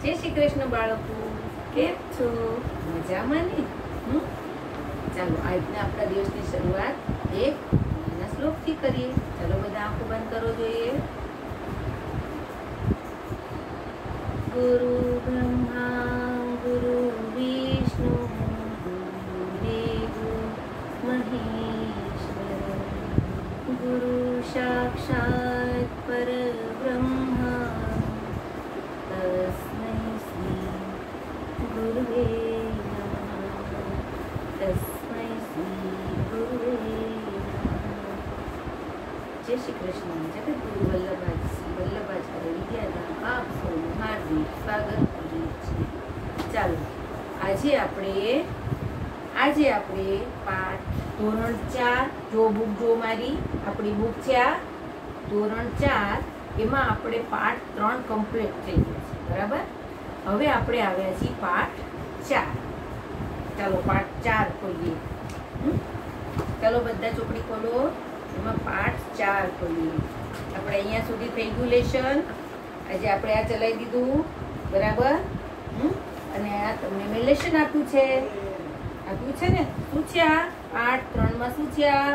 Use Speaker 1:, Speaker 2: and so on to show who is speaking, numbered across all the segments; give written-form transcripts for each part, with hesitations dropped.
Speaker 1: જય શ્રી કૃષ્ણ બાળકો, કેમ છો? મજામાં ને? ચાલો આજના આપણા દિવસની શરૂઆત એક નાના શ્લોકથી કરીએ. ચાલો બધા આંખો બંધ કરો જોઈએ. ગુરુ બ્રહ્મા ગુરુ વિષ્ણુ ગુરુદેવ મહેશ્વર ગુરુ સાક્ષાત પરબ્રહ્મા તસ્મૈ શ્રી ગુરુવે નમઃ. તસ્મૈ શ્રી ગુરુવે નમઃ. જય શ્રી કૃષ્ણ. જગતગુરુ વલ્લભાચાર્ય વિદ્યાધામ આપ સૌનું હાર્દિક સ્વાગત કરીએ છીએ. ચાલો આજે આપણે પાઠ ધોરણ 4 જો બુક જો મારી આપણી બુક છે આ ધોરણ 4 એમાં આપણે પાઠ 3 કમ્પ્લીટ થઈ ગયો છે. બરાબર. હવે આપણે આવ્યા છીએ પાઠ 4. ચાલો પાઠ 4 ખોલીએ. ચાલો બધા ચોપડી ખોલો. એમાં પાઠ 4 ખોલીએ. આપણે અહીંયા સુધી થઈ ગયું લેશન. આજે આપણે આ ચલાવી દીધું. બરાબર. અને આ તમને મેં લેશન આપ્યું છે ને. શું છે આ પાઠ 3 માં? શું છે આ?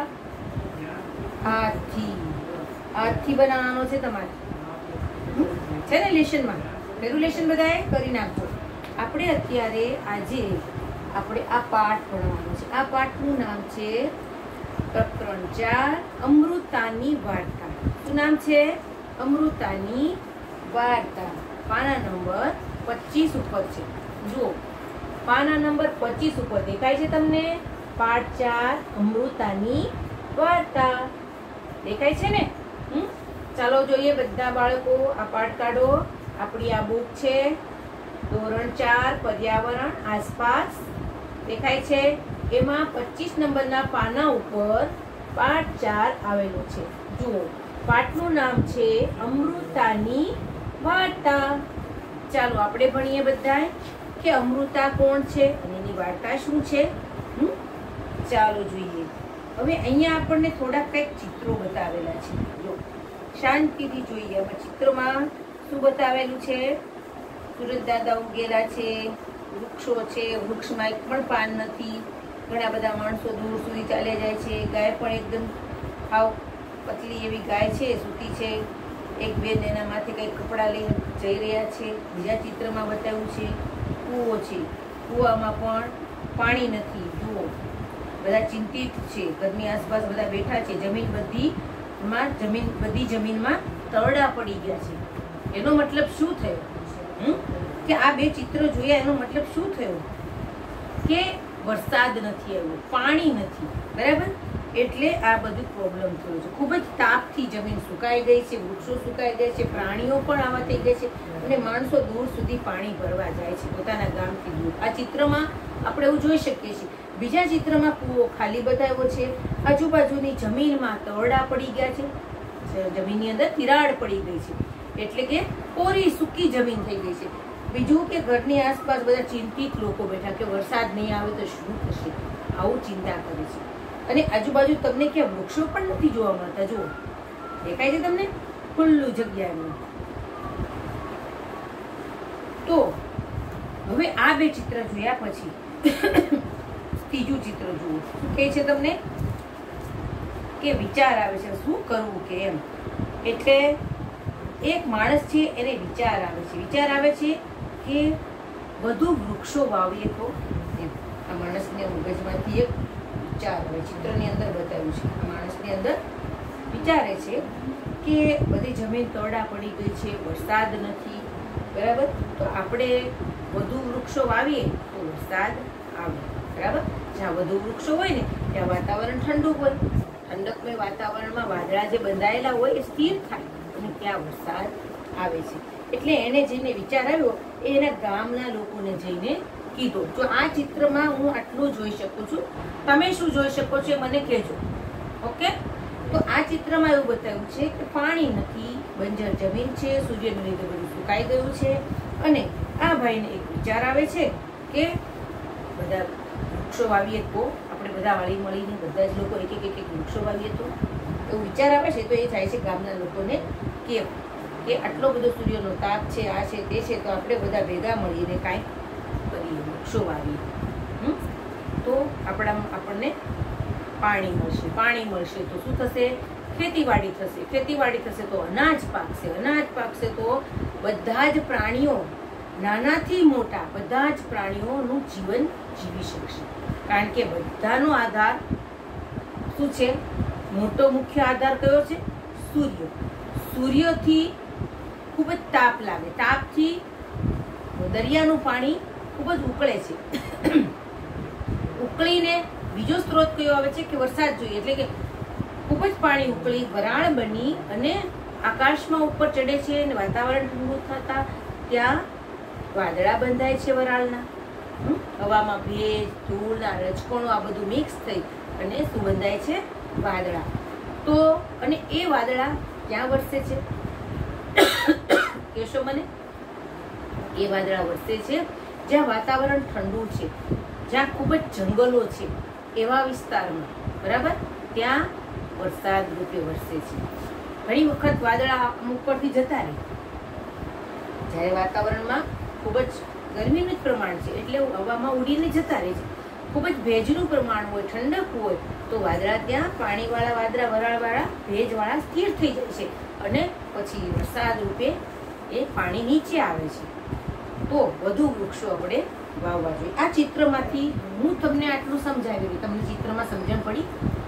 Speaker 1: હાથથી બનાવવાનો છે તમારે છે ને લેશનમાં. પેલું લેશન બધાએ કરી નાખો. આપણે અત્યારે આજે આપણે આ પાઠ ભણવાનો છે. આ પાઠનું નામ છે પ્રકરણ 4 અમૃતાની વાર્તા. શું નામ છે? અમૃતાની વાર્તા. પાના નંબર 25 ઉપર છે. જુઓ પાના નંબર 25 ઉપર દેખાય છે તમને? પાઠ 4 અમૃતાની વાર્તા દેખાય છે ને? ચાલો જોઈએ બધા બાળકો આ પાઠ કાઢો. આપણી આ બુક છે ધોરણ 4 પર્યાવરણ આસપાસ. દેખાય છે? એમાં 25 નંબરના પાના ઉપર પાઠ 4 આવેલો છે. જુઓ પાઠનું નામ છે અમૃતાની વાર્તા. ચાલો આપણે ભણીએ બધાય કે અમૃતા કોણ છે અને એની વાર્તા શું છે. ચાલો જોઈએ. હવે અહીંયા આપણને થોડા કંઈક ચિત્રો બતાવેલા છે. જો શાંતિથી જોઈએ. આમાં ચિત્રમાં શું બતાવેલું છે? સૂરજ દાદા ઉગેલા છે, વૃક્ષો છે, વૃક્ષમાં એક પણ પાન નથી, ઘણા બધા માણસો દૂર સુધી ચાલ્યા જાય છે, ગાય પણ એકદમ હાવ પતલી એવી ગાય છે, સૂતી છે, એક બેન એના માથે કંઈક કપડાં લઈને જઈ રહ્યા છે. બીજા ચિત્રમાં બતાવ્યું છે કૂવો છે, કૂવામાં પણ પાણી નથી. જુઓ બધા ચિંતિત છે, ઘરની આસપાસ બધા બેઠા છે. બધી જમીનમાં તરડા પડી ગયા છે. એનો મતલબ શું થયો કે આ બે ચિત્રો જોયા એનો મતલબ શું થયો કે વરસાદ નથી આવ્યો, પાણી નથી. બરાબર. એટલે આ બધું પ્રોબ્લેમ થયો છે. ખૂબ જ તાપથી જમીન સુકાઈ ગઈ છે, વૃક્ષો સુકાઈ ગયા છે, પ્રાણીઓ પણ આવા થઈ ગયા છે અને માણસો દૂર સુધી પાણી ભરવા જાય છે પોતાના ગામથી દૂર. આ ચિત્રમાં આપણે એવું જોઈ શકીએ છીએ. બીજા ચિત્રમાં કૂવો ખાલી બતાવ્યો છે. આજુબાજુની જમીનમાં તરડા પડી ગયા છે, જમીનની અંદર તિરાડ પડી ગઈ છે, એટલે કે કોરી સૂકી જમીન થઈ ગઈ છે. બીજું કે ઘરની આસપાસ બધા ચિંતિત લોકો બેઠા કે વરસાદ નહીં આવે તો શું થશે, આવું ચિંતા કરે છે. અને આજુબાજુ તમને ક્યાં વૃક્ષો પણ નથી જોવા મળતા. જુઓ દેખાય છે તમને? ખુલ્લું જગ્યાનું. તો હવે આ બે ચિત્ર જોયા પછી ત્રીજું ચિત્ર જુઓ. શું કહે છે તમને? કે વિચાર આવે છે શું કરવું કે એમ. એટલે એક માણસ છે એને વિચાર આવે છે કે વધુ વૃક્ષો વાવીએ તો એમ. આ માણસને મગજમાંથી એક વિચાર આવે. ચિત્રની અંદર બતાવ્યું છે. આ માણસની અંદર વિચારે છે કે બધી જમીન તરડા પડી ગઈ છે, વરસાદ નથી. બરાબર. તો આપણે વધુ વૃક્ષો વાવીએ તો વરસાદ આવે. બરાબર. જ્યાં વધુ વૃક્ષો હોય ને ત્યાં વાતાવરણ ઠંડુ હોય, ઠંડકમય વાતાવરણમાં વાદળા જે બંધાયેલા હોય એ સ્થિર થાય અને ત્યાં વરસાદ આવે છે. એટલે એને જેને વિચાર આવ્યો એ એના ગામના લોકોને જઈને કીધો. જો આ ચિત્રમાં હું આટલું જોઈ શકું છું, તમે શું જોઈ શકો છો મને કહેજો. ઓકે. તો આ ચિત્રમાં એવું બતાવ્યું છે કે પાણી નથી, બંજર જમીન છે, સૂર્યને લીધે બધું સુકાઈ ગયું છે અને આ ભાઈને એક વિચાર આવે છે કે બધા વૃક્ષો વાવીએ તો આપણે બધા વાળી મળીને બધા જ લોકો એક એક વૃક્ષો વાવીએ તો એવું વિચાર આવે છે. તો એ થાય છે ગામના લોકોને કે કે આટલો બધો સૂર્યનો તાપ છે, આ છે તે છે, તો આપણે બધા ભેગા મળીને કાંઈક કરીએ, વૃક્ષો વાવીએ, તો આપણને પાણી મળશે. પાણી મળશે તો શું થશે? ખેતીવાડી થશે. ખેતીવાડી થશે તો અનાજ પાકશે. અનાજ પાકશે તો બધા જ પ્રાણીઓ, નાનાથી મોટા બધા જ પ્રાણીઓનું જીવન જીવી શકશે. કારણ કે બધાનો આધાર શું છે? મોટો મુખ્ય આધાર કયો છે? સૂર્ય. સૂર્યથી ખૂબ જ તાપ લાગે. તાપથી દરિયાનું પાણી ખૂબ જ ઉકળે છે. ઉકળીને બીજો સ્ત્રોત કયો આવે છે? કે વરસાદ જોઈએ. એટલે કે ખૂબ જ પાણી ઉકળી વરાળ બની અને આકાશમાં ઉપર ચડે છે અને વાતાવરણ ઠંડુ થતા ત્યાં વાદળા બંધાય છે. વરાળના હવામાં ભેજ, ધૂળના રજકણો આ બધું મિક્સ થઈ અને શું બંધાય છે? વાદળા. તો અને એ વાદળા ક્યાં વરસે છે? કહેશો મને? એ વાદળા વરસે છે જ્યાં વાતાવરણ ઠંડુ છે, જ્યાં ખૂબ જ જંગલો છે, એવા વિસ્તારમાં, બરાબર, ત્યાં વરસાદ રૂપે વરસે છે. ઘણી વખત વાદળા અમુક પરથી જતા રહે. જ્યારે વાતાવરણમાં ખૂબ જ ગરમીનું જ પ્રમાણ છે એટલે હવામાં ઉડીને જતા રહે છે. ખૂબ જ ભેજનું પ્રમાણ હોય, ઠંડક હોય, તો વાદળા ત્યાં પાણીવાળા વાદળા, વરાળવાળા, ભેજવાળા સ્થિર થઈ જાય છે અને પછી વરસાદ રૂપે એ પાણી નીચે આવે છે. તો વધુ વૃક્ષો આપણે વાવવા જોઈએ. આ ચિત્રમાંથી હું તમને આટલું સમજાવી. તમને ચિત્રમાં સમજણ પડી?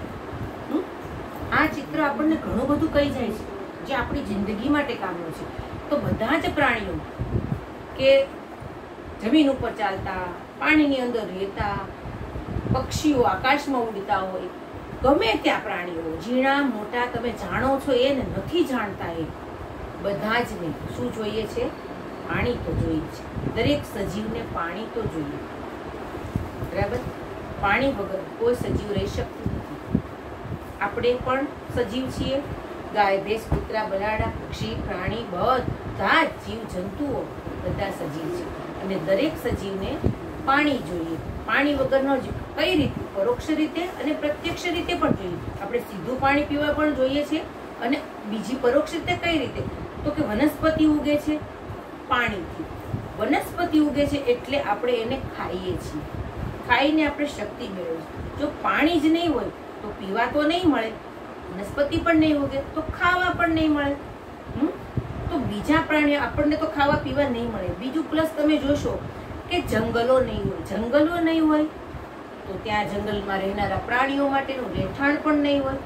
Speaker 1: આ ચિત્ર આપણને ઘણું બધું કહી જાય છે જે આપણી જિંદગી માટે કામનું છે. તો બધા જ પ્રાણીઓ કે જમીન ઉપર ચાલતા, પાણીની અંદર રહેતા, પક્ષીઓ આકાશમાં ઉડતા હોય, ગમે ત્યાં પ્રાણીઓ, ઝીણા મોટા, તમે જાણો છો એ ને નથી જાણતા એ બધા જ ને શું જોઈએ છે? પાણી તો જોઈએ છે. દરેક સજીવને પાણી તો જોઈએ, બરાબર. પાણી વગર કોઈ સજીવ રહી શકતું નથી. આપણે પણ સજીવ છીએ. ગાય, ભેંસ, કૂતરા, બલાડા, પક્ષી, પ્રાણી, બધા જ જીવ જંતુઓ બધા સજીવ છે અને દરેક સજીવને પાણી જોઈએ. પાણી વગરનો કઈ રીતે? પરોક્ષ રીતે અને પ્રત્યક્ષ રીતે પણ જોઈએ. આપણે સીધું પાણી પીવા પણ જોઈએ છે અને બીજી પરોક્ષ રીતે કઈ રીતે? તો કે વનસ્પતિ ઉગે છે પાણીથી. વનસ્પતિ ઉગે છે એટલે આપણે એને ખાઈએ છીએ. ખાઈને આપણે શક્તિ મેળવીએ. જો પાણી જ નહીં હોય તો પીવા તો નહીં મળે, વનસ્પતિ પણ નહીં ઉગે તો ખાવા પણ નહીં મળે. તો બીજા પ્રાણીઓ આપણને તો ખાવા પીવા નહીં મળે. બીજું પ્લસ તમે જોશો કે જંગલો નહીં હોય. જંગલો નહીં હોય તો ત્યાં જંગલમાં રહેનારા પ્રાણીઓ માટેનું રહેઠાણ પણ નહીં હોય.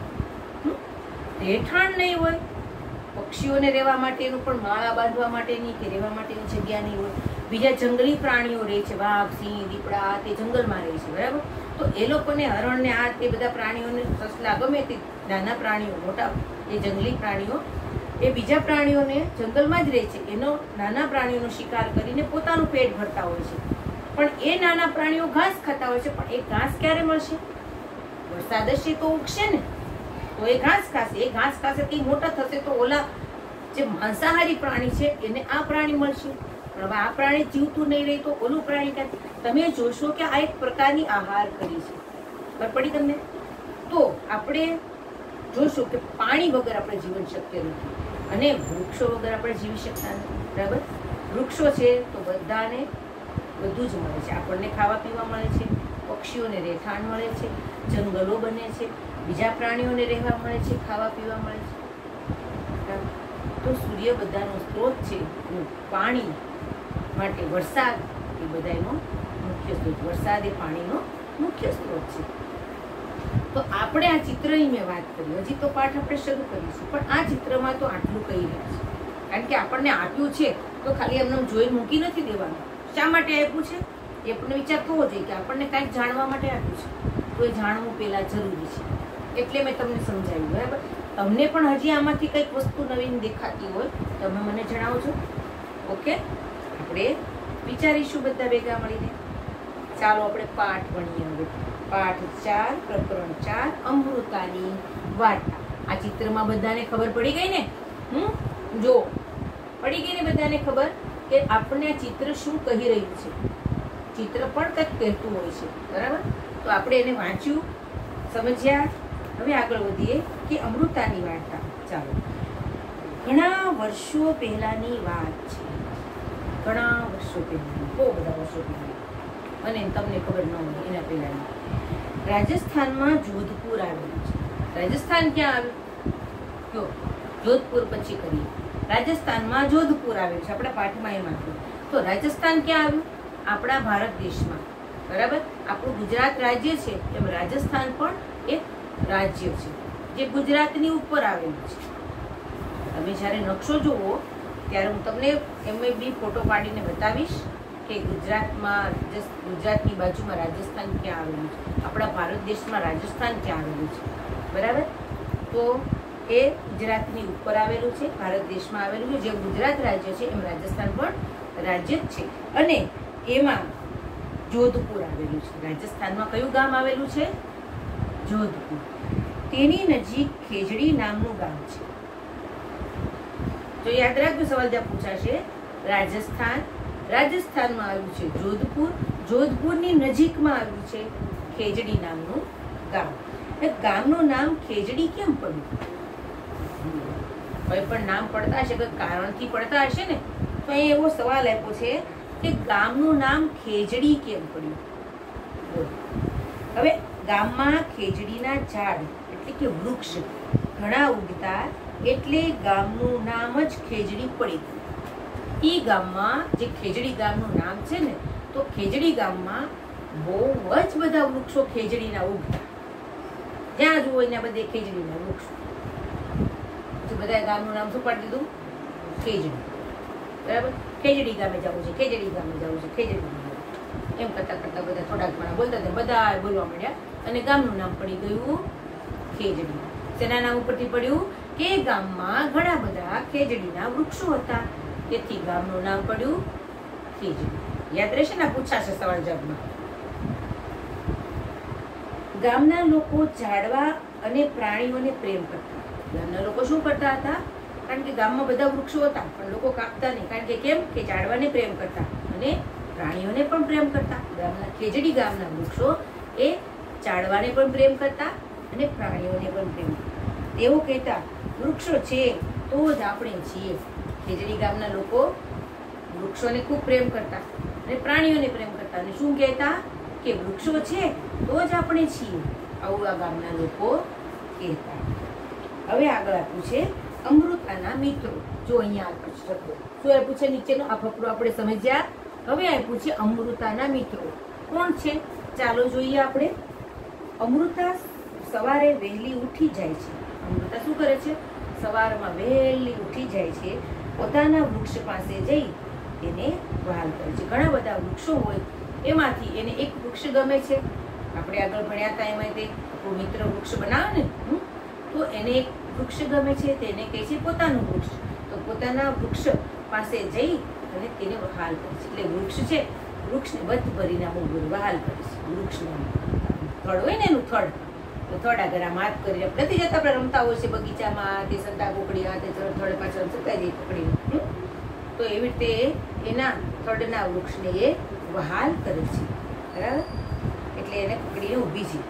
Speaker 1: રહેઠાણ નહીં હોય, પક્ષીઓને રહેવા માટેનું પણ માળા બાંધવા માટેની કે રહેવા માટેની જગ્યા નહીં હોય. બીજા જંગલી પ્રાણીઓ રહે છે, વાઘ, સિંહ, દીપડા, તે જંગલમાં રહે છે, બરાબર. તો એ લોકોને હરણને આ તે બધા પ્રાણીઓને, સસલા, ગમે તે નાના પ્રાણીઓ, મોટા એ જંગલી પ્રાણીઓ એ બીજા પ્રાણીઓને જંગલમાં જ રહે છે. એનો નાના પ્રાણીઓનો શિકાર કરીને પોતાનું પેટ ભરતા હોય છે. પણ એ નાના પ્રાણીઓ ઘાસ ખાતા હોય છે. પણ એ ઘાસ ક્યારે મળશે? વરસાદ હશે તો ઉગશે ને, તો એ ઘાસ ખાશે. એ ઘાસ ખાશે તે મોટા થશે તો ઓલા જે માંસાહારી પ્રાણી છે એને આ પ્રાણી મળશે. પણ હવે આ પ્રાણી જીવતું નહીં રહે તો ઓલું પ્રાણી ક્યાંથી? તમે જોશો કે આ એક પ્રકારની આહાર કરી છે. ખબર પડી તમને? તો આપણે જોશો કે પાણી વગર આપણે જીવન શક્ય નથી અને વૃક્ષો વગર આપણે જીવી શકતા નથી, બરાબર. વૃક્ષો છે તો બધાને બધું જ મળે છે. આપણને ખાવા પીવા મળે છે, પક્ષીઓને રહેઠાણ મળે છે, જંગલો બને છે, બીજા પ્રાણીઓને રહેવા મળે છે, ખાવા પીવા મળે છે. તો સૂર્ય બધાનો સ્ત્રોત છે. પાણી માટે વરસાદ એ બધાનો મુખ્ય સ્ત્રોત. વરસાદ એ પાણીનો મુખ્ય સ્ત્રોત છે. તો આપણે આ ચિત્રની મેં વાત કરી. હજી તો પાઠ આપણે શરૂ કરીશું, પણ આ ચિત્રમાં તો આટલું કહી રહ્યા છે. કારણ કે આપણને આપ્યું છે તો ખાલી એમને જોઈ મૂકી નથી દેવાનું. શા માટે આપ્યું છે એ આપણને વિચાર થવો જોઈએ કે આપણને કાંઈક જાણવા માટે આપ્યું છે, તો એ જાણવું પહેલા જરૂરી છે. એટલે મેં તમને સમજાવ્યું, બરાબર. તમને પણ હજી આમાંથી કંઈક વસ્તુ નવીન દેખાતી હોય તમે મને જણાવજો. ઓકે, આપણે વિચારીશું બધા ભેગા મળીને. ચાલો આપણે પાઠ ભણીએ હવે. પાઠ 4, પ્રકરણ 4, અમૃતાની વાર્તા. આ ચિત્રમાં બધાને ખબર પડી ગઈ ને? જો પડી ગઈ ને બધાને ખબર કે આપણને આ ચિત્ર શું કહી રહ્યું છે? ચિત્ર પણ કંઈક કહેતું હોય છે, બરાબર. તો આપણે એને વાંચ્યું, સમજ્યા. હવે આગળ વધીએ કે અમૃતાની વાર્તા. ચાલો ઘણા વર્ષો પહેલાની વાત છે, ઘણા વર્ષો પહેલાની, બહુ બધા વર્ષો પહેલાની, અને તમને ખબર ન હોય એના પહેલાની. રાજસ્થાનમાં જોધપુર આવેલું છે. રાજસ્થાન ક્યાં આવ્યું? જો જોધપુર પછી કરીએ. રાજસ્થાનમાં જોધપુર આવેલું છે, આપણા પાઠમાં એમ આપ્યું. તો રાજસ્થાન ક્યાં આવ્યું? આપણા ભારત દેશમાં. બરાબર. આપણું ગુજરાત રાજ્ય છે એમ રાજસ્થાન પણ એક રાજ્ય છે જે ગુજરાતની ઉપર આવેલું છે. તમે જ્યારે નકશો જુઓ ત્યારે હું તમને બી ફોટો પાડીને બતાવીશ કે ગુજરાતની બાજુમાં રાજસ્થાન ક્યાં આવેલું છે, આપણા ભારત દેશમાં રાજસ્થાન ક્યાં આવેલું છે. બરાબર. તો એ ગુજરાતની ઉપર આવેલું છે, ભારત દેશમાં આવેલું છે. જે ગુજરાત રાજ્ય છે એમ રાજસ્થાન પણ રાજ્ય જ છે. અને એમાં જોધપુર આવેલું છે. રાજસ્થાનમાં કયું ગામ આવેલું છે? જોધપુર. તેની નજીક ખેજડી નામનું ગામ છે. તો યાદ રાખજો, સવાલ જ્યાં પૂછાશે રાજસ્થાનમાં આવ્યું છે જોધપુર, જોધપુરની નજીકમાં આવ્યું છે ખેજડી નામનું ગામ. ગામનું નામ ખેજડી કેમ પડ્યું? કોઈ પણ નામ પડતા હશે, કોઈ કારણથી પડતા હશે ને, તો અહીં એવો સવાલ આપ્યો છે કે ગામનું નામ ખેજડી કેમ પડ્યું? હવે ગામમાં ખેજડીના ઝાડ એટલે કે વૃક્ષ ઘણા ઉગતા એટલે ગામનું નામ જ ખેજડી પડી ગયું. ઈ ગામમાં જે ખેજડી ગામનું નામ છે ને, તો ખેજડી ગામમાં બહુ જ બધા વૃક્ષો ખેજડીના ઉગતા. જ્યાં જુઓ ત્યાં બધે ખેજડીના વૃક્ષો. બધા ગામનું નામ શું પાડી દીધું? ખેજડી. બરાબર. ખેજડી ગામે જવું છે, ખેજડી ગામે જવું છે, ખેજડી ગામે એમ કરતા કરતા બધા થોડાક ઘણા બોલતા હતા, બધા બોલવા માંડ્યા અને ગામનું નામ પડી ગયું ખેજડી. તેના નામ ઉપરથી પડ્યું કે ગામમાં ઘણા બધા ખેજડીના વૃક્ષો હતા, તેથી ગામનું નામ પડ્યું ખેજડી. યાદ રહેશે ને? પૂછાશે સવાલ જવાબમાં. ગામના લોકો ઝાડવા અને પ્રાણીઓને પ્રેમ કરતા. ગામના લોકો શું કરતા હતા? કારણ કે ગામમાં બધા વૃક્ષો હતા પણ લોકો કાપતા નહીં. કારણ કે કેમ? કે ઝાડવાને પ્રેમ કરતા અને પ્રાણીઓને પણ પ્રેમ કરતા. ગામના ખેજડી ગામના વૃક્ષો એ ઝાડવાને પણ પ્રેમ કરતા અને પ્રાણીઓને પણ પ્રેમ કરતા. તેઓ કહેતા વૃક્ષો છે તો જ આપણે છીએ. ખેજડી ગામના લોકો વૃક્ષોને ખૂબ પ્રેમ કરતા અને પ્રાણીઓને પ્રેમ કરતા અને શું કહેતા? કે વૃક્ષો છે તો જ આપણે છીએ. આવું આ ગામના લોકો કહેતા. હવે આગળ આપ્યું છે અમૃતાના મિત્રો. જો અહીંયા આપ્યું છે શું આપ્યું છે? નીચેનો આ ફકરો આપણે સમજ્યા. હવે આપ્યું છે અમૃતાના મિત્રો. કોણ છે? ચાલો જોઈએ આપણે. અમૃતા સવારે વહેલી ઉઠી જાય છે. અમૃતા શું કરે છે? સવારમાં વહેલી ઉઠી જાય છે, પોતાના વૃક્ષ પાસે જઈ તેને વહાલ કરે છે. ઘણા બધા વૃક્ષો હોય એમાંથી એને એક વૃક્ષ ગમે છે. આપણે આગળ ભણ્યા હતા એમાં તે મિત્ર વૃક્ષ બનાવે ને, તો એને એક વૃક્ષ ગમે છે, તેને કહે છે પોતાનું વૃક્ષ. તો પોતાના વૃક્ષ પાસે જઈ અને તેને વહાલ કરે છે. એટલે વૃક્ષ છે, વૃક્ષને બધ ભરીને વહાલ કરે છે. વૃક્ષને થડ હોય ને એનું થડ, તો થડ આગળ આમ હાથ કરી નથી જતા. આપણે રમતા હોય છે બગીચામાં, તે સંતા કોકડી હાથે થડ પાછળ સતા જઈ પકડીને, તો એવી રીતે એના થડના વૃક્ષને એ વહાલ કરે છે. બરાબર. એટલે એને પકડીને ઊભી છે.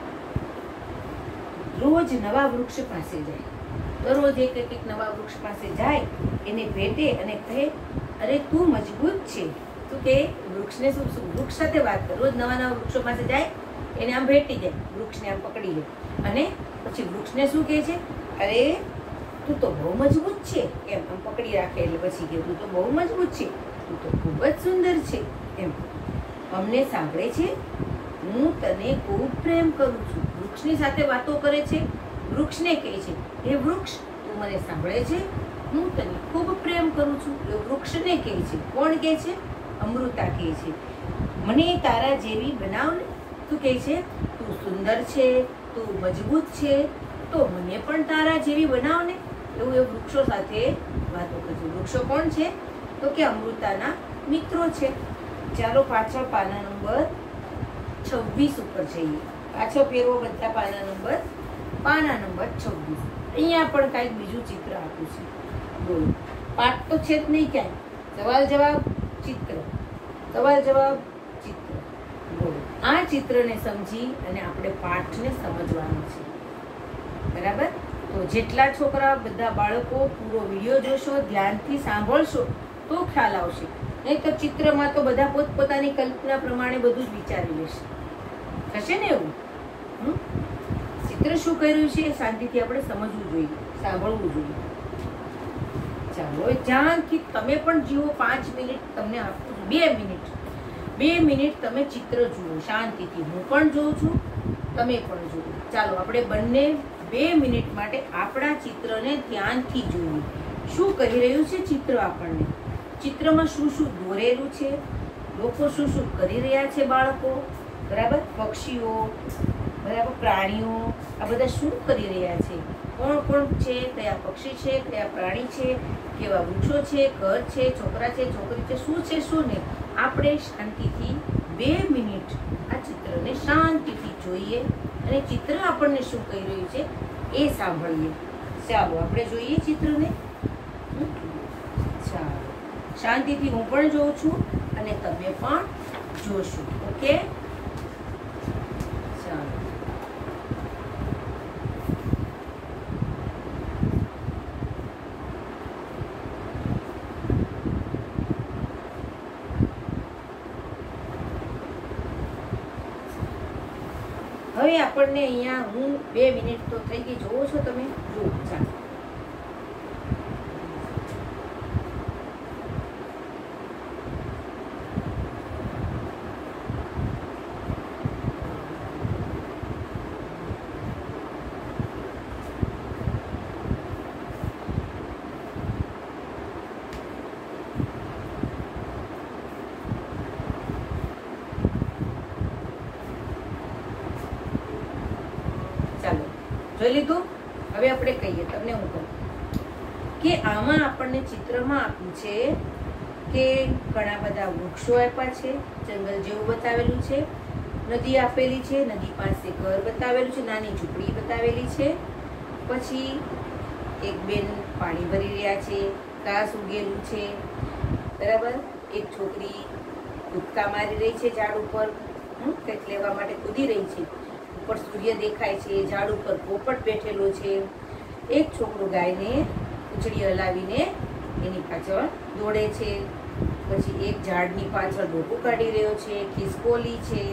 Speaker 1: રોજ નવા વૃક્ષ પાસે જાય, દરરોજ એક નવા વૃક્ષ પાસે જાય, એને ભેટે અને કહે અરે તું મજબૂત છે. તું કે વૃક્ષને શું વૃક્ષ સાથે વાત કરે. રોજ નવા નવા વૃક્ષો પાસે જાય, એને આમ ભેટી જાય, વૃક્ષને આમ પકડી લે અને પછી વૃક્ષને શું કહે છે? અરે તું તો બહુ મજબૂત છે. એમ આમ પકડી રાખે એટલે પછી કે તું તો બહુ મજબૂત છે, તું તો ખૂબ જ સુંદર છે. એમ અમને સાંભળે છે, હું તને ખૂબ પ્રેમ કરું છું. વૃક્ષની સાથે વાતો કરે છે. વૃક્ષને કહે છે હે વૃક્ષ, તું મને સાંભળે છે? હું તને ખૂબ પ્રેમ કરું છું. એ વૃક્ષને કહે છે. કોણ કહે છે? અમૃતા કહે છે મને તારા જેવી બનાવ ને. તું કહે છે તું સુંદર છે, તું મજબૂત છે, તો મને પણ તારા જેવી બનાવ ને. એવું એ વૃક્ષો સાથે વાતો કરે છે. વૃક્ષો કોણ છે? તો કે અમૃતાના મિત્રો છે. ચાલો પાછળ પાના નંબર 26 ઉપર જઈએ. પાછો ફેરવો બધા પાના નંબર 26. અહીંયા પણ કાંઈક બીજું ચિત્ર આપ્યું છે. બોલો, પાઠ તો છે જ નહીં ક્યાંય. સવાલ જવાબ ચિત્ર, સવાલ જવાબ ચિત્ર. બોલો, આ ચિત્રને સમજી અને આપણે પાઠને સમજવાનો છે. બરાબર. તો તો જેટલા છોકરા બધા બાળકો પૂરો વિડીયો જોશો, ધ્યાનથી સાંભળશો તો ખ્યાલ આવશે. નહીં તો ચિત્રમાં તો બધા પોતપોતાની કલ્પના પ્રમાણે બધું જ વિચારી લેશે. થશે ને એવું? ચિત્ર શું કર્યું છે એ શાંતિથી આપણે સમજવું જોઈએ, સાંભળવું જોઈએ. ચાલો ધ્યાનથી તમે પણ જુઓ. 5 મિનિટ તમને આપું છું. 2 મિનિટ તમે ચિત્ર જુઓ શાંતિથી. હું પણ જોઉં છું, તમે પણ જુઓ. ચાલો આપણે બંને 2 મિનિટ માટે આપણા ચિત્રને ધ્યાનથી જોઈએ. શું કહી રહ્યું છે ચિત્ર આપણને? ચિત્રમાં શું શું દોરેલું છે, લોકો શું શું કરી રહ્યા છે, બાળકો બરાબર, પક્ષીઓ બરાબર, પ્રાણીઓ, આ બધા શું કરી રહ્યા છે, કોણ કોણ છે, કયા પક્ષી છે, કયા પ્રાણી છે, કેવા વૃક્ષો છે, ઘર છે, છોકરા છે, છોકરી છે, શું છે શું નહીં. આપણે શાંતિથી 2 મિનિટ આ ચિત્રને શાંતિથી જોઈએ અને ચિત્ર આપણને શું કહી રહ્યું છે એ સાંભળીએ. ચાલો આપણે જોઈએ ચિત્રને. ચાલો શાંતિથી હું પણ જોઉં છું અને તમે પણ જોશો. ઓકે, ચાલો. હવે આપણને અહીંયા હું 2 મિનિટ તો થઈ ગઈ, જોવો છો તમે? જુઓ. ચાલો જોઈ લીધું. હવે આપણે કહીએ, તમને હું કહું કે આમાં આપણને ચિત્રમાં આપ્યું છે કે ઘણા બધા વૃક્ષો આપ્યા છે, જંગલ જેવું બતાવેલું છે, નદી આપેલી છે, નદી પાસે ઘર બતાવેલું છે, નાની ઝૂંપડી બતાવેલી છે, પછી એક બેન પાણી ભરી રહ્યા છે, ઘાસ ઉગેલું છે બરાબર, એક છોકરી કૂદકા મારી રહી છે ઝાડ ઉપર, કંઈક લેવા માટે કૂદી રહી છે, ઉપર સૂર્ય દેખાય છે, ઝાડ ઉપર પોપટ બેઠેલો છે, એક છોકરો ગાયને ઉછળી હલાવીને એની પાછળ દોડે છે, પછી એક ઝાડની પાછળ ડોકું કાઢી રહ્યો છે, ખિસકોલી છે.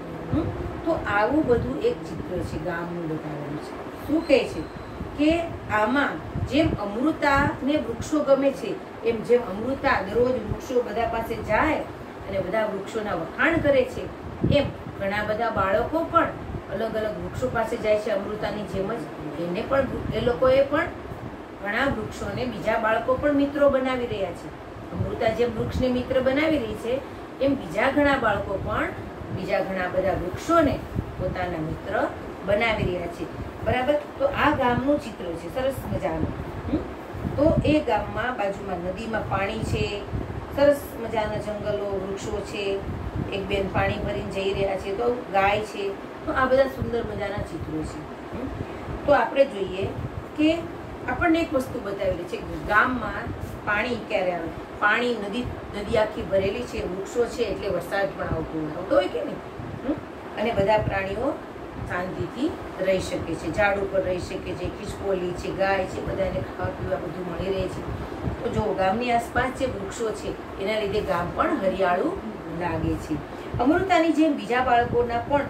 Speaker 1: તો આવું બધું એક ચિત્ર છે, ગામનું બતાવેલું છે. શું કહે છે કે આમાં જેમ અમૃતાને વૃક્ષો ગમે છે, એમ જેમ અમૃતા દરરોજ વૃક્ષો બધા પાસે જાય અને બધા વૃક્ષોના વખાણ કરે છે, એમ ઘણા બધા બાળકો પણ અલગ અલગ વૃક્ષો પાસે જાય છે અમૃતાની જેમ જ. એને પણ એ લોકોએ પણ ઘણા વૃક્ષોને બીજા બાળકો પણ મિત્રો બનાવી રહ્યા છે. અમૃતા જેમ વૃક્ષને મિત્ર બનાવી રહી છે, એમ બીજા ઘણા બાળકો પણ બીજા ઘણા બધા વૃક્ષોને પોતાના મિત્ર બનાવી રહ્યા છે બરાબર. તો આ ગામનું ચિત્ર છે, સરસ મજાનું. તો એ ગામમાં બાજુમાં નદીમાં પાણી છે, સરસ મજાના જંગલો, વૃક્ષો છે, એક બેન પાણી ભરીને જઈ રહ્યા છે, તો ગાય છે. તો આ બધા સુંદર મજાના ચિત્રો છે. તો આપણે જોઈએ કે આપણને એક વસ્તુ બતાવેલી છે, ગામમાં પાણી ક્યારે આવે. પાણી નદી આખી ભરેલી છે, વૃક્ષો છે એટલે વરસાદ પણ આવતો હોય કે નહીં. અને બધા પ્રાણીઓ શાંતિથી રહી શકે છે, ઝાડ ઉપર રહી શકે છે, ખિસકોલી છે, ગાય છે, બધાને ખાવા પીવા બધું મળી રહે છે. તો જો ગામની આસપાસ જે વૃક્ષો છે એના લીધે ગામ પણ હરિયાળું લાગે છે. અમૃતાની જેમ બીજા બાળકોના પણ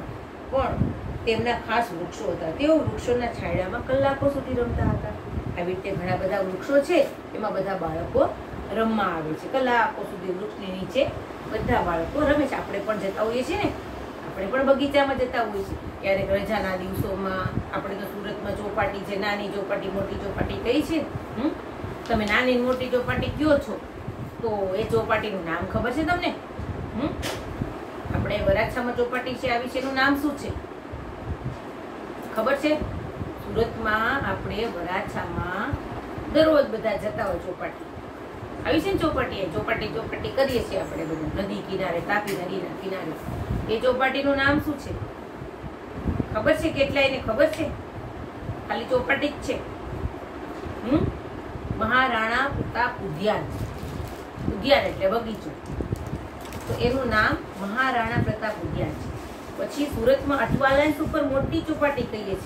Speaker 1: તેમના ખાસ વૃક્ષો હતા. તેઓ વૃક્ષોના છાંયડામાં કલાકો સુધી રમતા હતા. આવી રીતે ઘણા બધા વૃક્ષો છે, એમાં બધા બાળકો રમવા આવે છે. કલાકો સુધી વૃક્ષની નીચે બધા બાળકો રમે છે. આપણે પણ જતા હોઈએ છીએ ને, આપણે પણ બગીચામાં જતા હોઈએ છીએ. ક્યારેક રજાના દિવસોમાં આપણે તો સુરતમાં ચોપાટી છે, નાની ચોપાટી, મોટી ચોપાટી કઈ છે. તમે નાની મોટી ચોપાટી કયો છો, તો એ ચોપાટીનું નામ ખબર છે તમને? આપણે વરાછામાં ચોપાટી છે આવી છે, એનું નામ શું છે ખબર છે? સુરતમાં આપણે વરાછામાં દરરોજ બધા જતા હોય ચોપાટી આવી છે ને, ચોપાટી કરીએ છીએ આપણે બધું નદી કિનારે, તાપી નદીના કિનારે. એ ચોપાટીનું નામ શું છે ખબર છે? કેટલા એને ખબર છે? ખાલી ચોપાટી જ છે. મહારાણા પ્રતાપ ઉદ્યાન. ઉદ્યાન એટલે બગીચો. તો એનું નામ મહારાણા પ્રતાપ ઉદ્યાન છે. પછી સુરતમાં અઠવા લાઇન્સ ઉપર મોટી ચોપાટી કહીએ છીએ,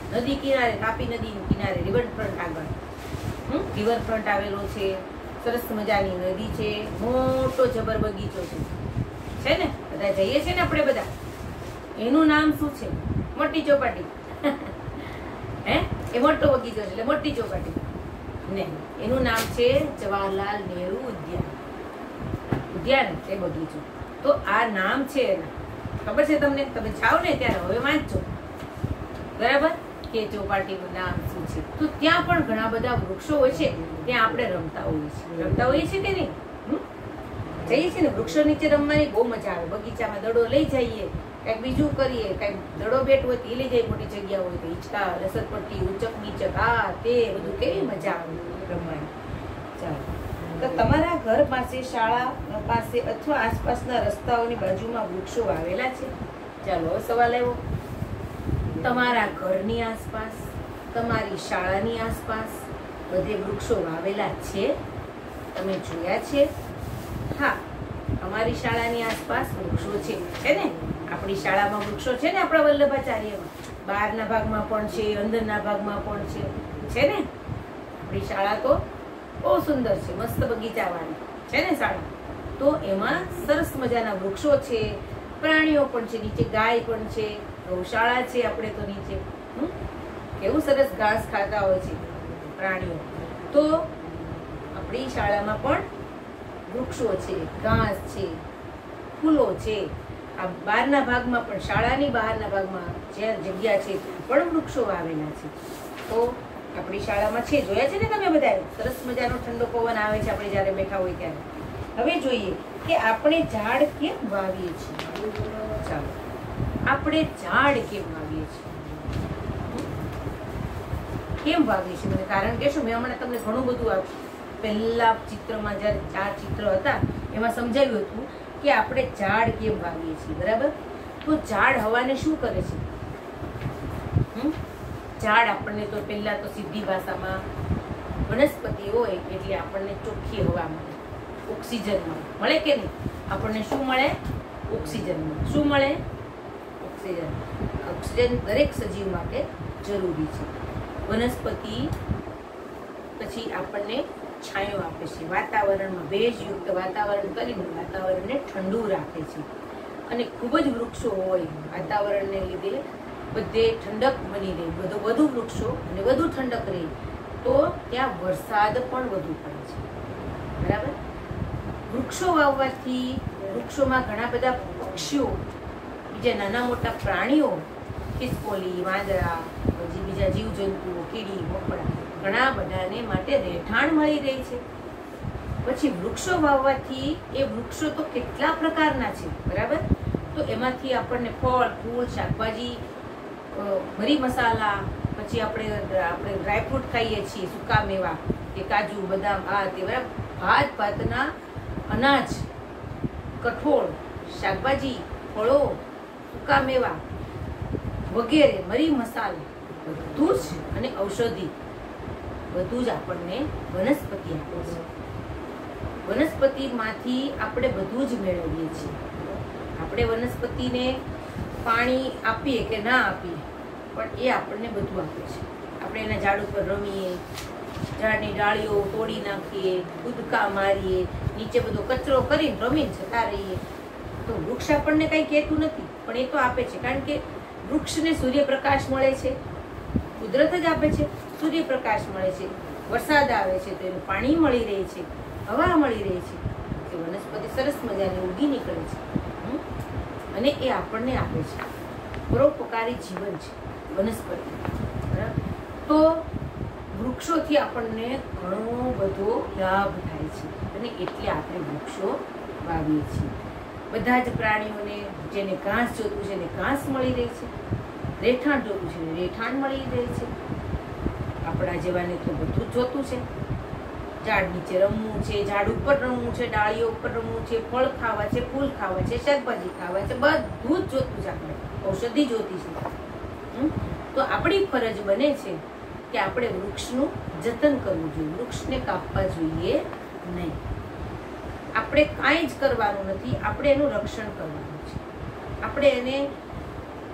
Speaker 1: નદી કિનારે, તાપી નદી કિનારે રિવરફ્રન્ટ આગળ રિવરફ્રન્ટ આવેલો છે. સરસ મજાની નદી છે, મોટો જબર બગીચો છે ને? બધા જઈએ છીએ ને આપણે બધા. એનું નામ શું છે? મોટી ચોપાટી. હે, એ મોટો બગીચો છે એટલે મોટી ચોપાટી ને. એનું નામ છે જવાહરલાલ નહેરુ ઉદ્યાન. ઉદ્યાન એ બગીચો. તો આ નામ છે એના, ખબર છે તમને? તમે જાઓ ને ત્યારે હવે વાંચજો, બરાબર, કે ચોપાટીનું નામ શું છે. તો ત્યાં પણ ઘણા બધા વૃક્ષો હોય છે, ત્યાં આપણે રમતા હોઈએ છીએ કે નહીં? જઈએ છીએ ને વૃક્ષો નીચે રમવાની બહુ મજા આવે. બગીચામાં દડો લઈ જઈએ, કઈક બીજું કરીએ, કઈક દડો બેટ હોય એ લઈ જઈએ, મોટી જગ્યા હોય તો હિંચકા, લસરપટ્ટી, ઉચક નીચક, આ તે બધું કેવી મજા આવે રમવાની. ચાલો, તો તમારા ઘર પાસે, શાળા પાસે અથવા આસપાસના રસ્તાઓની બાજુમાં વૃક્ષો વાવેલા છે? ચાલો સવાલ આવ્યો. તમારા ઘરની આસપાસ, તમારી શાળાની આસપાસ બધે વૃક્ષો વાવેલા છે? તમે જોયા છે? હા, અમારી શાળાની આસપાસ વૃક્ષો છે ને? આપણી શાળામાં વૃક્ષો છે ને, આપણા વલ્લભાચાર્યમાં. બહારના ભાગમાં પણ છે, અંદરના ભાગમાં પણ છે ને? આપણી શાળા તો બહુ સુંદર છે, મસ્ત બગીચાવાળી છે ને શાળા. તો એમાં સરસ મજાના વૃક્ષો છે, પ્રાણીઓ પણ છે, નીચે ગાય પણ છે, ગૌશાળા છે આપણે તો નીચે. કેવું સરસ ઘાસ ખાતા હોય છે પ્રાણીઓ. તો આપણી શાળામાં પણ વૃક્ષો છે, ઘાસ છે, ફૂલો છે. આ બહારના ભાગમાં પણ, શાળાની બહારના ભાગમાં જ્યાં જગ્યા છે પણ વૃક્ષો વાવેલા છે. તો આપણી શાળામાં છે, જોયા છે ને તમે બધા? સરસ મજાનો ઠંડો પવન આવે છે આપણે જ્યારે બેઠા હોય ત્યારે. હવે જોઈએ કે આપણે ઝાડ કેમ વાવીએ છીએ. ચાલો, આપણે ઝાડ કેમ વાવીએ છીએ? કેમ વાવીએ છીએ મને કારણ કહેશો? મેં હમણાં તમને ઘણું બધું આપ્યું. પહેલા ચિત્રમાં જ્યારે 4 ચિત્ર હતા એમાં સમજાવ્યું હતું કે આપણે ઝાડ કેમ વાવીએ છીએ, બરાબર? તો ઝાડ હવાને શું કરે છે? ઝાડ આપણને તો પહેલા તો સીધી ભાષામાં વનસ્પતિ હોય એટલે આપણને ચોખ્ખી હવા મળે, ઓક્સિજન મળે કે નહીં? આપણને શું મળે? ઓક્સિજન મળે. શું મળે? ઓક્સિજન. ઓક્સિજન દરેક સજીવ માટે જરૂરી છે. વનસ્પતિ પછી આપણને છાંયો આપે છે, વાતાવરણમાં ભેજયુક્ત વાતાવરણ કરીને વાતાવરણને ઠંડુ રાખે છે. અને ખૂબ જ વૃક્ષો હોય વાતાવરણને લીધે બધે ઠંડક બની રહે, વધુ વૃક્ષો અને વધુ ઠંડક રહે તો ત્યાં વરસાદ પણ વધુ પડે છે, બરાબર? વૃક્ષો વાવવાથી વૃક્ષોમાં ઘણા બધા પક્ષીઓ, બીજા નાના મોટા પ્રાણીઓ, ખિસકોલી, વાંદરા, પછી બીજા જીવજંતુઓ, કીડી, મકોડા, ઘણા બધાને માટે રહેઠાણ મળી રહી છે. પછી વૃક્ષો વાવવાથી એ વૃક્ષો તો કેટલા પ્રકારના છે, બરાબર? તો એમાંથી આપણને ફળ, ફૂલ, શાકભાજી, મરી મસાલા, પછી આપણે ડ્રાયફ્રૂટ ખાઈએ છીએ, સૂકા મેવા કે કાજુ, બદામ, આ તે બરાબર, ભાતના અનાજ, કઠોળ, શાકભાજી, ફળો, સૂકા મેવા વગેરે, મરી મસાલા બધું જ, અને ઔષધિ બધું જ આપણને વનસ્પતિ આપે છે. વનસ્પતિમાંથી આપણે બધું જ મેળવીએ છીએ. આપણે વનસ્પતિને પાણી આપીએ કે ના આપીએ પણ એ આપણને બધું આપે છે. આપણે એના ઝાડ ઉપર રમીએ, ઝાડની ડાળીઓ તોડી નાખીએ, કૂદકા મારીએ, નીચે બધો કચરો કરીને રમીને જતા રહીએ. તો વૃક્ષ આપણને કંઈ કહેતું નથી પણ એ તો આપે છે, કારણ કે વૃક્ષને સૂર્યપ્રકાશ મળે છે, કુદરત જ આપે છે. સૂર્યપ્રકાશ મળે છે, વરસાદ આવે છે તો એનું પાણી મળી રહે છે, હવા મળી રહે છે, તે વનસ્પતિ સરસ મજાની ઉગી નીકળે છે અને એ આપણને આપે છે. પરોપકારી જીવન છે વનસ્પતિ, બરાબર? તો વૃક્ષોથી આપણને ઘણો બધો લાભ થાય છે અને એટલે આપણે વૃક્ષો વાવીએ છીએ. બધા જ પ્રાણીઓને જેને ઘાસ જોતું છે એને ઘાસ મળી રહે છે, રહેઠાણ જોતું છે રહેઠાણ મળી રહે છે. આપણા જેવાને તો બધું જ જોતું છે. ઝાડ નીચે રમવું છે, ઝાડ ઉપર રમવું છે, ડાળીઓ ઉપર રમવું છે, ફળ ખાવા છે, ફૂલ ખાવા છે, શાકભાજી ખાવા છે, બધું જ જોતું છે. આપણે ઔષધિ જોતી છે. તો આપણી ફરજ બને છે કે આપણે વૃક્ષનું જતન કરવું જોઈએ, વૃક્ષને કાપવા જોઈએ નહીં. આપણે કાંઈ જ કરવાનું નથી, આપણે એનું રક્ષણ કરવાનું છે. આપણે એને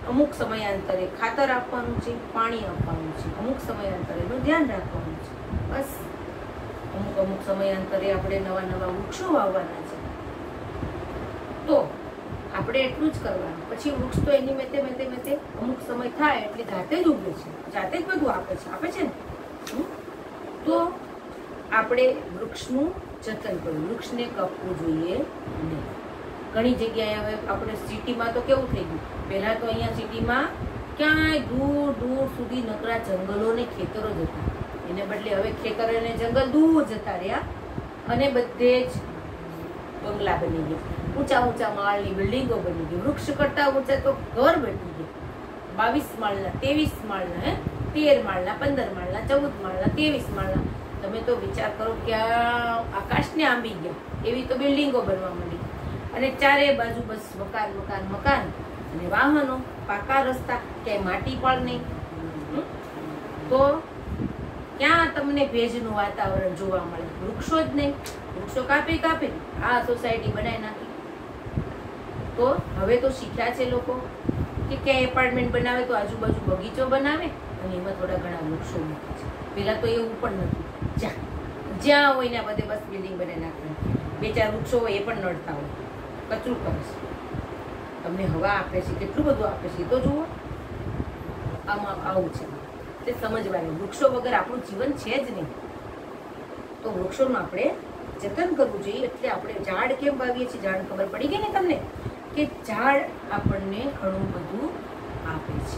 Speaker 1: અમુક સમયાંતરે ખાતર આપવાનું છે, પાણી આપવાનું છે, અમુક સમયાંતરે એનું ધ્યાન રાખવાનું છે. બસ અમુક સમયાંતરે આપણે નવા નવા વૃક્ષો વાવવાના છે. તો આપણે એટલું જ કરવાનું. પછી વૃક્ષ તો એની મેતે અમુક સમય થાય એટલે જાતે જ ઉગે છે, જાતે જ બધું આપે છે ને. તો આપણે વૃક્ષનું જતન કરવું, વૃક્ષને કાપવું જોઈએ નહીં. ઘણી જગ્યાએ હવે આપણે સિટીમાં તો કેવું થઈ ગયું, પહેલા તો અહીંયા સિટીમાં ક્યાંય દૂર દૂર સુધી નકરા જંગલો ને ખેતરો જ હતા. એને બદલે હવે ખેતર અને જંગલ દૂર જતા રહ્યા અને બધે જ બંગલા બની ગયા, ઊંચા માળની બિલ્ડિંગો બની ગઈ. વૃક્ષ કરતા ઊંચા તો ઘર બની ગયા, 22 માળના, 23 માળના, 13 માળના, 15 માળના, 14 માળના, 23 માળના. તમે તો વિચાર કરો કે આકાશને આંબી ગયા એવી તો બિલ્ડિંગો બનવા માંડી. અને ચારે બાજુ બસ મકાન અને વાહનો, પાકા રસ્તા, ક્યાંય માટી પણ નહીં. તો ક્યાં તમને ભેજનું વાતાવરણ જોવા મળે? વૃક્ષો જ નહીં. વૃક્ષો કાપી આ સોસાયટી બનાવી નાખી. તો હવે તો શીખ્યા છે લોકો કે ક્યાંય એપાર્ટમેન્ટ બનાવે તો આજુબાજુ બગીચો બનાવે અને એમાં થોડા ઘણા વૃક્ષો મૂકે છે. પેલા તો એવું પણ નતું. જ્યાં હોય ને બધે બસ બિલ્ડિંગ બનાવી નાખવાની. 2-4 વૃક્ષો હોય એ પણ નડતા હોય, કચરું કરે છે. તમને હવા આપે છે, કેટલું બધું આપે છે, તો જુઓ. આવું છે તે સમજવાનું. વૃક્ષો વગર આપણું જીવન છે જ નહીં. તો વૃક્ષોનું આપણે જતન કરવું જોઈએ. એટલે આપણે ઝાડ કેમ વાવીએ છીએ? ઝાડ ખબર પડી ગઈ ને તમને કે ઝાડ આપણને ઘણું બધું આપે છે.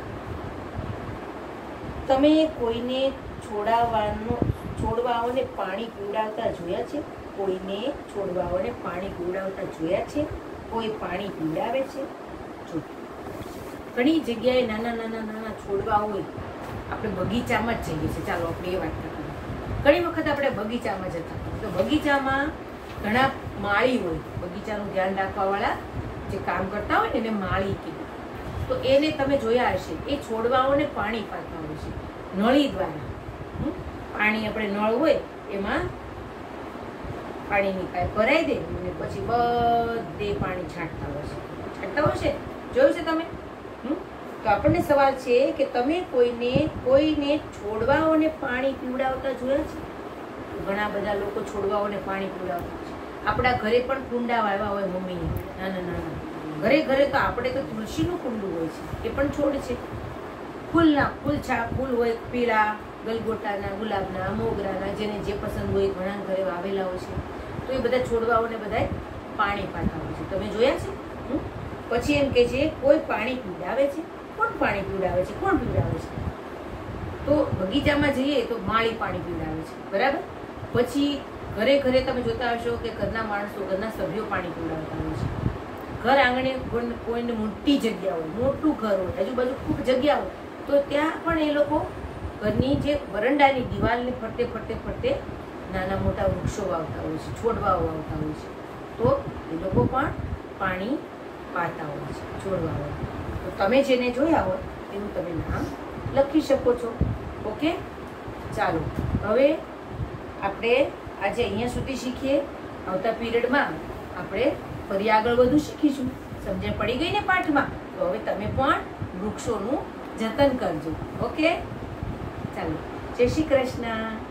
Speaker 1: તમે કોઈને છોડવાઓને પાણી પીવડાવતા જોયા છે? કોઈને છોડવાઓને પાણી પીવડાવતા જોયા છે? કોઈ પાણી પીવડાવે છે? જો ઘણી જગ્યાએ નાના છોડવા હોય. આપણે બગીચામાં જ જઈએ છીએ. ચાલો આપણે એ વાત કરીએ. ઘણી વખત આપણે બગીચામાં જતા, તો બગીચામાં ઘણા માળી હોય. બગીચાનું ધ્યાન રાખવા વાળા જે કામ કરતા હોય ને એને માળી કીધું. તો એને તમે જોયા હશે, એ છોડવાઓને પાણી પાતા હોય છે નળી દ્વારા. પાણી આપણે નળ હોય એમાં પાણીની પાઇપ ભરાઈ દે અને પછી બધે પાણી છાંટતા હોય છે. જોયું છે તમે? તો આપણને સવાલ છે કે તમે કોઈને છોડવાઓને પાણી પીવડાવતા જોયા છે? ઘણા બધા લોકો છોડવાઓને પાણી પીવડાવતા છે. આપણા ઘરે પણ કુંડા વાવ્યા હોય મમ્મીએ, નાના. ઘરે તો આપણે તો તુલસીનું કુંડું હોય છે, એ પણ છોડ છે. ફૂલ હોય, પીળા, ગલગોટાના, ગુલાબના, મોગરાના, જેને જે પસંદ હોય ઘણા ઘરે વાવેલા હોય છે. તો એ બધા છોડવાઓને બધાય પાણી પાતા હોય છે. તમે જોયા છે? પછી એમ કે છે કોઈ પાણી પીવડાવે છે? કોણ પાણી પીવડાવે છે? કોણ પીવડાવે છે? તો બગીચામાં જઈએ તો માળી પાણી પીવડાવે છે, બરાબર. પછી ઘરે તમે જોતા હશો કે ઘરના માણસો, ઘરના સભ્યો પાણી પીવડાવતા હોય છે. ઘર આંગણે કોઈને મોટી જગ્યા હોય, મોટું ઘર હોય, આજુબાજુ ખૂબ જગ્યા હોય, તો ત્યાં પણ એ લોકો ઘરની જે વરંડાની દિવાલની ફરતે નાના મોટા વૃક્ષો વાવતા હોય છે, છોડવાઓ વાવતા હોય છે. તો એ લોકો પણ પાણી પાતા હોય છે છોડવાઓ. તો તમે જેને જોયા હોય એનું તમે નામ લખી શકો છો. ઓકે, ચાલો હવે આપણે આજે અહીંયા સુધી શીખીએ. આવતા પીરિયડમાં આપણે ફરી આગળ વધુ શીખીશું. સમજણ પડી ગઈ ને પાઠમાં? તો હવે તમે પણ વૃક્ષોનું જતન કરજો. ઓકે, ચાલો, જય શ્રી કૃષ્ણ.